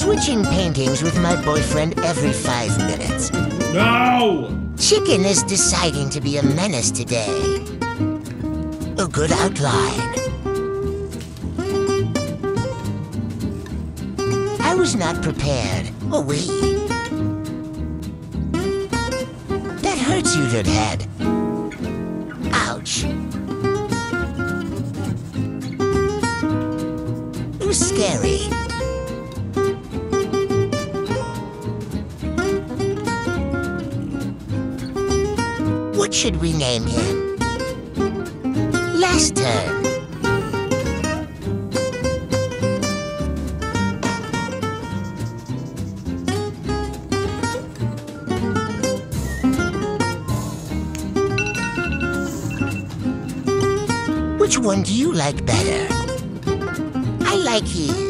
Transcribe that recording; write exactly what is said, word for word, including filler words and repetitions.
switching paintings with my boyfriend every five minutes. No! Chicken is deciding to be a menace today. A good outline. I was not prepared. Oh, wait. That hurts you, Head. Ouch. It was scary. What should we name him? Last turn. Which one do you like better? I like his.